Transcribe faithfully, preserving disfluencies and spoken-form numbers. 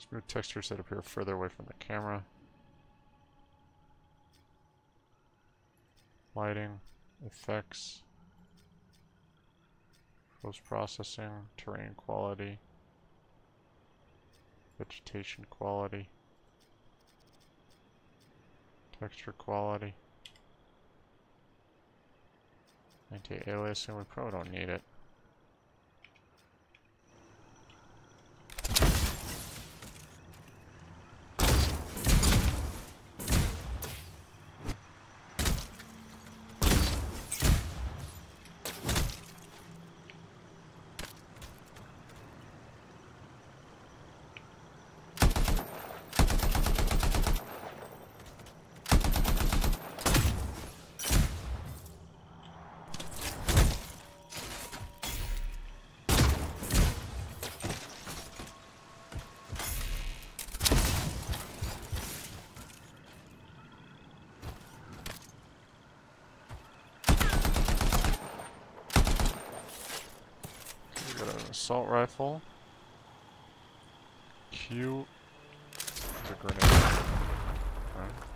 Smooth textures that appear further away from the camera. Lighting, effects, post-processing, terrain quality, vegetation quality, texture quality, anti-aliasing, we probably don't need it. Assault rifle. Q. It's a grenade. Okay.